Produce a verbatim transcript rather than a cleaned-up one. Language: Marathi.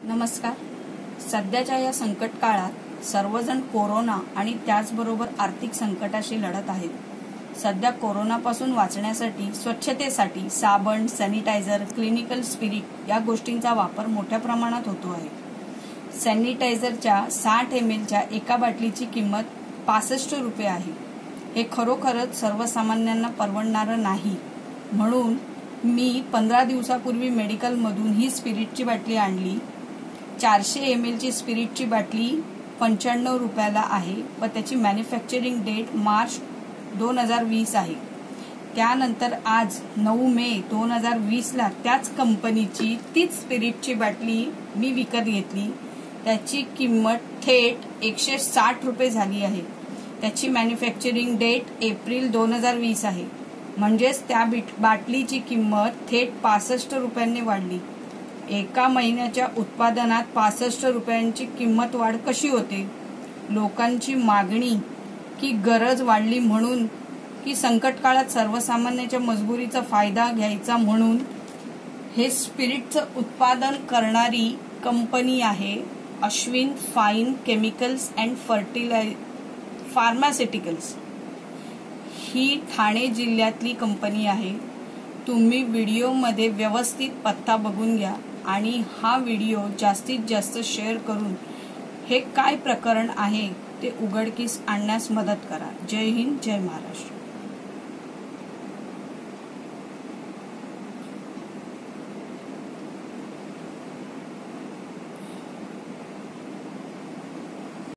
नमस्कार. सध्याच्या या संकट काळात सर्वजण कोरोना आणि त्याचबरोबर आर्थिक संकटाशी लढत आहेत. सध्या कोरोनापासून वाचण्यासाठी स्वच्छतेसाठी साबण, सॅनिटायझर, क्लिनिकल स्पिरिट या गोष्टींचा वापर मोठ्या प्रमाणात होतो आहे. सॅनिटायझरच्या साठ एम एलच्या एका बाटलीची किंमत पासष्ट रुपये आहे. हे खरोखरच सर्वसामान्यांना परवडणारं नाही. म्हणून मी पंधरा दिवसापूर्वी मेडिकलमधून ही स्पिरिटची बाटली आणली. चारशे एम एलची स्पिरिटची बाटली पंच्याण्णव रुपयाला आहे व त्याची मॅन्युफॅक्चरिंग डेट मार्च दोन हजार वीस आहे. त्यानंतर आज नऊ मे दोन हजार वीसला त्याच कंपनीची तीच स्पिरिटची बाटली मी विकत घेतली. त्याची किंमत थेट एकशे साठ रुपये झाली आहे. त्याची मॅन्युफॅक्चरिंग डेट एप्रिल दोन हजार वीस आहे. म्हणजेच त्या बाटलीची किंमत थेट पासष्ट रुपयांनी वाढली. एका महिन्याच्या उत्पादनात पासष्ट रुपयांची किंमत वाढ कशी होते? लोकांची मागणी की गरज वाढली म्हणून की संकट काळात सर्वसामान्यांच्या मजबुरीचा फायदा घ्यायचा म्हणून? हे स्पिरिटचं उत्पादन करणारी कंपनी आहे अश्विन फाईन केमिकल्स अँड फर्टिलाय फार्मास्युटिकल्स. ही ठाणे जिल्ह्यातली कंपनी आहे. तुम्ही व्हिडिओमध्ये व्यवस्थित पत्ता बघून घ्या आणि हा व्हिडिओ जास्तीत जास्त शेअर करून हे काय प्रकरण आहे ते उघडकीस आणण्यास मदत करा. जय हिंद, जय महाराष्ट्र.